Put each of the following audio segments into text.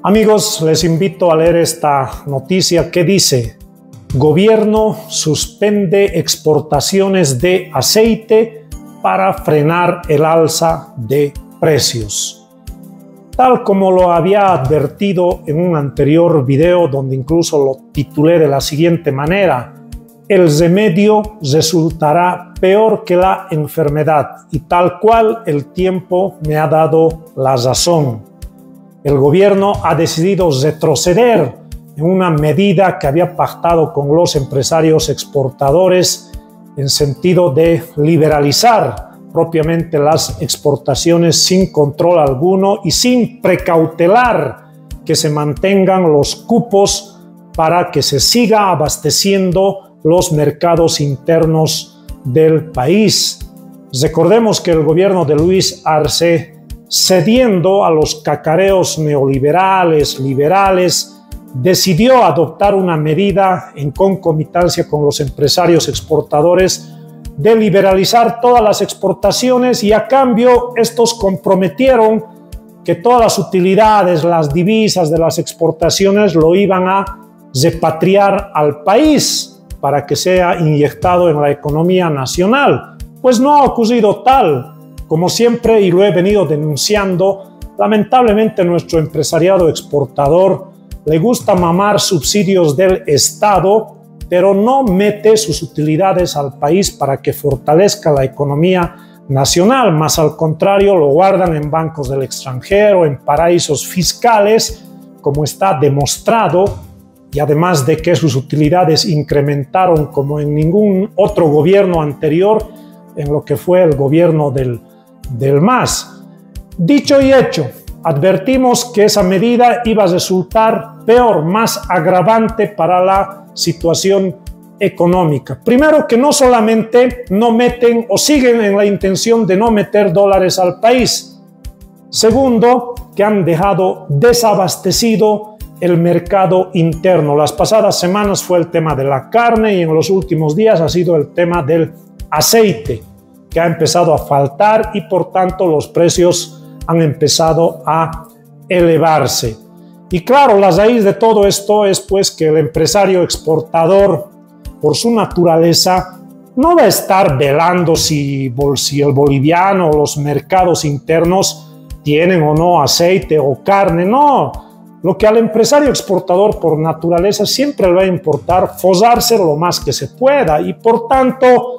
Amigos, les invito a leer esta noticia que dice: Gobierno suspende exportaciones de aceite para frenar el alza de precios. Tal como lo había advertido en un anterior video donde incluso lo titulé de la siguiente manera: el remedio resultará peor que la enfermedad, y tal cual el tiempo me ha dado la razón. El gobierno ha decidido retroceder en una medida que había pactado con los empresarios exportadores en sentido de liberalizar propiamente las exportaciones sin control alguno y sin precautelar que se mantengan los cupos para que se siga abasteciendo los mercados internos del país. Recordemos que el gobierno de Luis Arce, cediendo a los cacareos neoliberales, liberales, decidió adoptar una medida en concomitancia con los empresarios exportadores de liberalizar todas las exportaciones, y a cambio estos comprometieron que todas las utilidades, las divisas de las exportaciones lo iban a repatriar al país para que sea inyectado en la economía nacional. Pues no ha ocurrido tal. Como siempre, y lo he venido denunciando, lamentablemente nuestro empresariado exportador le gusta mamar subsidios del Estado, pero no mete sus utilidades al país para que fortalezca la economía nacional. Más al contrario, lo guardan en bancos del extranjero, en paraísos fiscales, como está demostrado, y además de que sus utilidades incrementaron como en ningún otro gobierno anterior, en lo que fue el gobierno del MAS. Dicho y hecho, advertimos que esa medida iba a resultar peor, más agravante para la situación económica. Primero, que no solamente no meten o siguen en la intención de no meter dólares al país. Segundo, que han dejado desabastecido el mercado interno. Las pasadas semanas fue el tema de la carne y en los últimos días ha sido el tema del aceite, que ha empezado a faltar y por tanto los precios han empezado a elevarse. Y claro, la raíz de todo esto es pues que el empresario exportador, por su naturaleza, no va a estar velando si el boliviano o los mercados internos tienen o no aceite o carne. No, lo que al empresario exportador por naturaleza siempre le va a importar forrarse lo más que se pueda, y por tanto,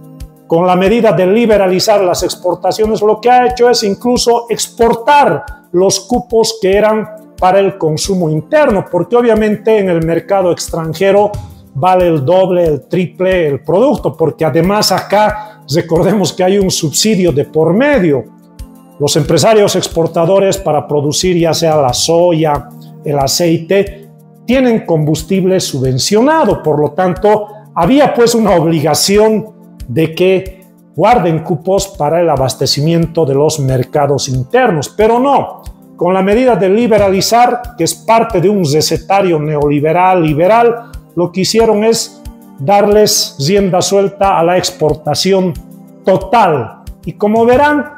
con la medida de liberalizar las exportaciones, lo que ha hecho es incluso exportar los cupos que eran para el consumo interno, porque obviamente en el mercado extranjero vale el doble, el triple el producto, porque además acá recordemos que hay un subsidio de por medio. Los empresarios exportadores, para producir ya sea la soya, el aceite, tienen combustible subvencionado, por lo tanto había pues una obligación de que guarden cupos para el abastecimiento de los mercados internos, pero no, con la medida de liberalizar, que es parte de un recetario neoliberal, liberal, lo que hicieron es darles rienda suelta a la exportación total, y como verán,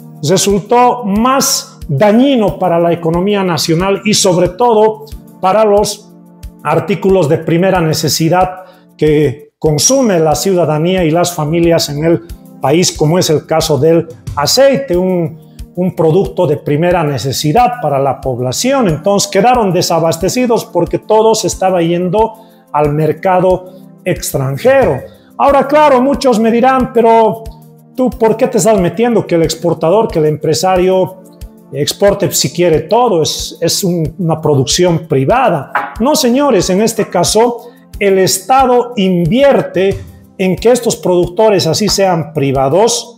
resultó más dañino para la economía nacional y sobre todo para los artículos de primera necesidad que consume la ciudadanía y las familias en el país, como es el caso del aceite, un producto de primera necesidad para la población. Entonces quedaron desabastecidos porque todo se estaba yendo al mercado extranjero. Ahora, claro, muchos me dirán, pero ¿tú por qué te estás metiendo que el exportador, que el empresario exporte si quiere todo? Es una producción privada. No, señores, en este caso el Estado invierte en que estos productores, así sean privados,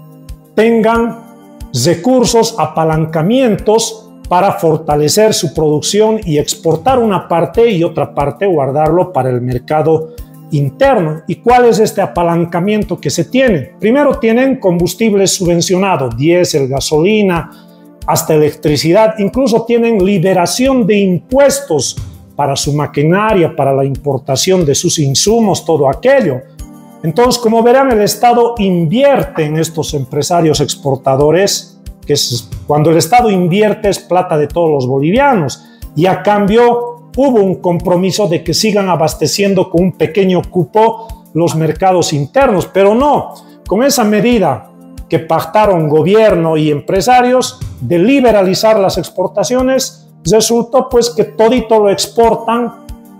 tengan recursos, apalancamientos para fortalecer su producción y exportar una parte y otra parte guardarlo para el mercado interno. ¿Y cuál es este apalancamiento que se tiene? Primero, tienen combustible subvencionado, diésel, gasolina, hasta electricidad, incluso tienen liberación de impuestos para su maquinaria, para la importación de sus insumos, todo aquello. Entonces, como verán, el Estado invierte en estos empresarios exportadores, que es, cuando el Estado invierte es plata de todos los bolivianos. y a cambio hubo un compromiso de que sigan abasteciendo con un pequeño cupo los mercados internos, pero no, con esa medida que pactaron gobierno y empresarios de liberalizar las exportaciones, resultó pues que todito lo exportan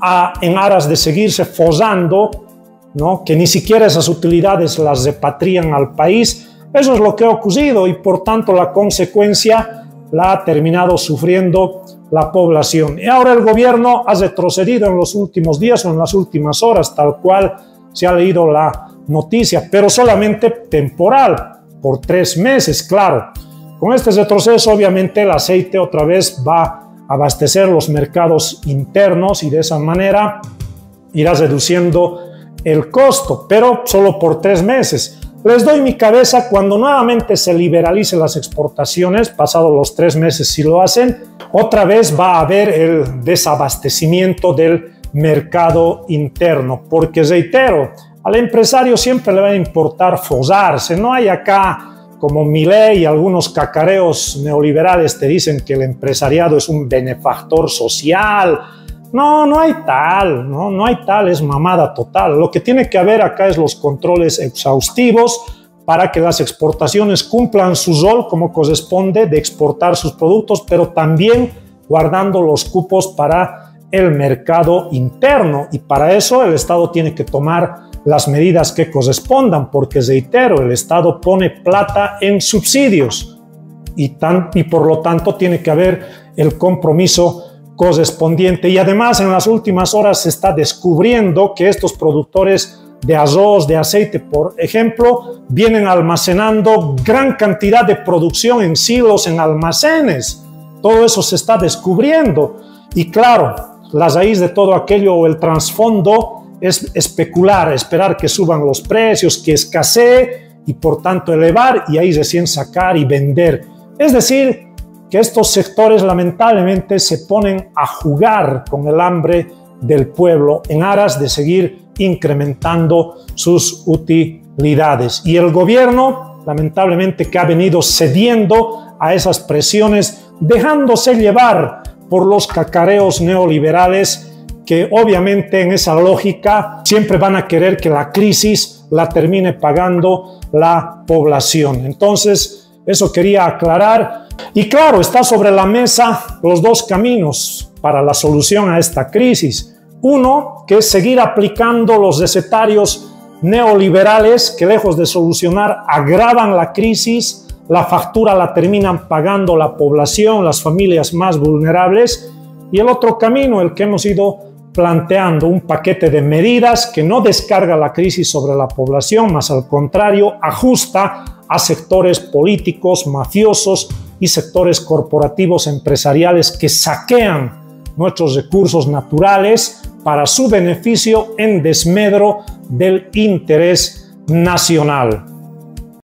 en aras de seguirse forzando, ¿no? Que ni siquiera esas utilidades las repatrian al país. Eso es lo que ha ocurrido y por tanto la consecuencia la ha terminado sufriendo la población. Y ahora el gobierno ha retrocedido en los últimos días o en las últimas horas, tal cual se ha leído la noticia, pero solamente temporal, por 3 meses, claro. Con este retroceso, obviamente, el aceite otra vez va a abastecer los mercados internos y de esa manera irá reduciendo el costo, pero solo por 3 meses. Les doy mi cabeza cuando nuevamente se liberalicen las exportaciones, pasados los 3 meses si lo hacen, otra vez va a haber el desabastecimiento del mercado interno, porque reitero, al empresario siempre le va a importar forzarse. No hay acá, como Milei y algunos cacareos neoliberales te dicen que el empresariado es un benefactor social. No, no hay tal, no hay tal, es mamada total. Lo que tiene que haber acá es los controles exhaustivos para que las exportaciones cumplan su rol como corresponde de exportar sus productos, pero también guardando los cupos para el mercado interno. Y para eso el Estado tiene que tomar las medidas que correspondan, porque reitero, el Estado pone plata en subsidios y por lo tanto tiene que haber el compromiso correspondiente. Y además en las últimas horas se está descubriendo que estos productores de arroz, de aceite, por ejemplo, vienen almacenando gran cantidad de producción en silos, en almacenes. Todo eso se está descubriendo. Y claro, la raíz de todo aquello o el trasfondo es especular, esperar que suban los precios, que escasee y por tanto elevar y ahí recién sacar y vender. Es decir, que estos sectores lamentablemente se ponen a jugar con el hambre del pueblo en aras de seguir incrementando sus utilidades. Y el gobierno, lamentablemente, que ha venido cediendo a esas presiones, dejándose llevar por los cacareos neoliberales que obviamente en esa lógica siempre van a querer que la crisis la termine pagando la población. Entonces, eso quería aclarar. Y claro, está sobre la mesa los dos caminos para la solución a esta crisis. Uno, que es seguir aplicando los recetarios neoliberales que lejos de solucionar agravan la crisis, la factura la terminan pagando la población, las familias más vulnerables. Y el otro camino, el que hemos ido planteando, un paquete de medidas que no descarga la crisis sobre la población, más al contrario, ajusta a sectores políticos, mafiosos y sectores corporativos empresariales que saquean nuestros recursos naturales para su beneficio en desmedro del interés nacional.